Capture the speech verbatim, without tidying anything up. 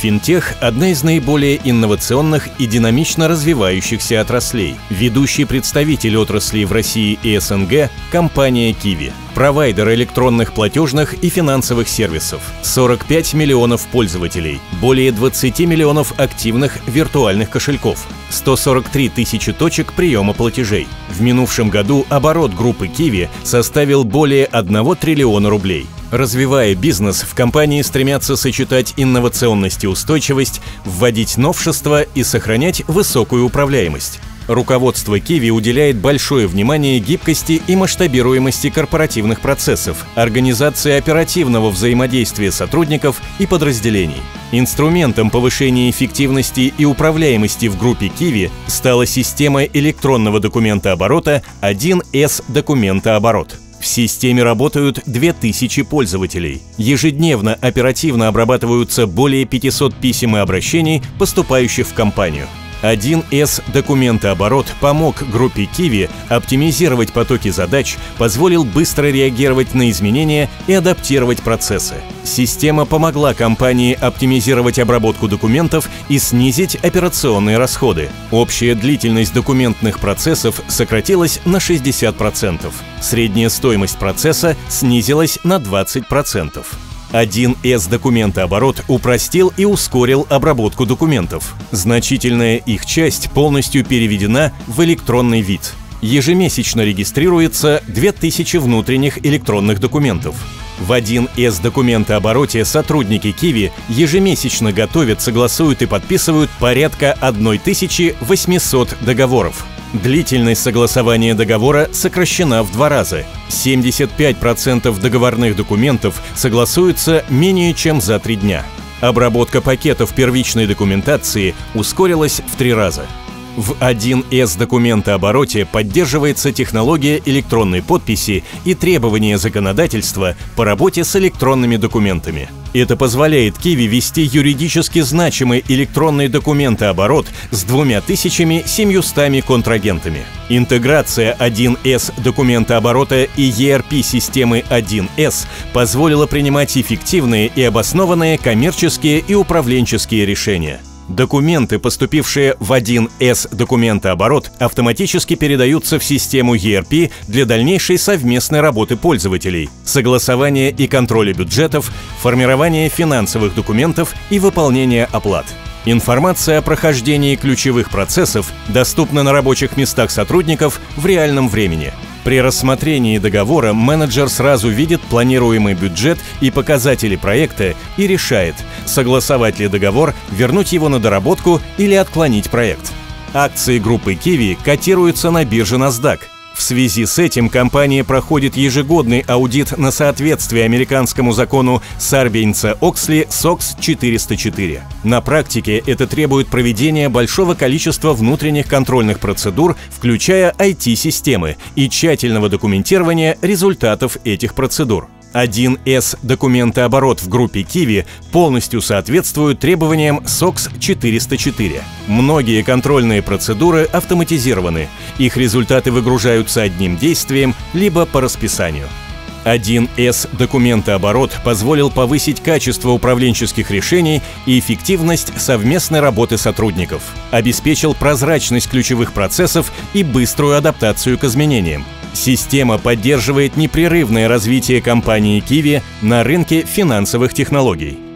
Финтех – одна из наиболее инновационных и динамично развивающихся отраслей. Ведущий представитель отрасли в России и СНГ – компания Kiwi. Провайдер электронных платежных и финансовых сервисов. сорок пять миллионов пользователей, более двадцати миллионов активных виртуальных кошельков, сто сорок три тысячи точек приема платежей. В минувшем году оборот группы Kiwi составил более одного триллиона рублей. Развивая бизнес, в компании стремятся сочетать инновационность и устойчивость, вводить новшества и сохранять высокую управляемость. Руководство Kiwi уделяет большое внимание гибкости и масштабируемости корпоративных процессов, организации оперативного взаимодействия сотрудников и подразделений. Инструментом повышения эффективности и управляемости в группе Kiwi стала система электронного документооборота один эс Документооборот. В системе работают две тысячи пользователей. Ежедневно оперативно обрабатываются более пятисот писем и обращений, поступающих в компанию. один эс Документооборот помог группе Kiwi оптимизировать потоки задач, позволил быстро реагировать на изменения и адаптировать процессы. Система помогла компании оптимизировать обработку документов и снизить операционные расходы. Общая длительность документных процессов сократилась на шестьдесят процентов. Средняя стоимость процесса снизилась на двадцать процентов. один эс Документооборот упростил и ускорил обработку документов. Значительная их часть полностью переведена в электронный вид. Ежемесячно регистрируется две тысячи внутренних электронных документов. В один эс Документообороте сотрудники Kiwi ежемесячно готовят, согласуют и подписывают порядка тысячи восьмисот договоров. Длительность согласования договора сокращена в два раза. семьдесят пять процентов договорных документов согласуются менее чем за три дня. Обработка пакетов первичной документации ускорилась в три раза. В один эс Документообороте поддерживается технология электронной подписи и требования законодательства по работе с электронными документами. Это позволяет Kiwi вести юридически значимый электронный документооборот с двумя тысячами семьюстами контрагентами. Интеграция один эс Документооборота и и ар пи-системы один эс позволила принимать эффективные и обоснованные коммерческие и управленческие решения. Документы, поступившие в один эс Документооборот, автоматически передаются в систему и ар пи для дальнейшей совместной работы пользователей, согласования и контроля бюджетов, формирования финансовых документов и выполнения оплат. Информация о прохождении ключевых процессов доступна на рабочих местах сотрудников в реальном времени. При рассмотрении договора менеджер сразу видит планируемый бюджет и показатели проекта и решает, согласовать ли договор, вернуть его на доработку или отклонить проект. Акции группы Kiwi котируются на бирже NASDAQ. В связи с этим компания проходит ежегодный аудит на соответствие американскому закону Сарбейнса-Оксли сокс четыреста четыре. На практике это требует проведения большого количества внутренних контрольных процедур, включая ай ти-системы, и тщательного документирования результатов этих процедур. один эс Документооборот в группе Kiwi полностью соответствует требованиям сокс четыреста четыре. Многие контрольные процедуры автоматизированы. Их результаты выгружаются одним действием, либо по расписанию. один эс Документооборот позволил повысить качество управленческих решений и эффективность совместной работы сотрудников, обеспечил прозрачность ключевых процессов и быструю адаптацию к изменениям. Система поддерживает непрерывное развитие компании Kiwi на рынке финансовых технологий.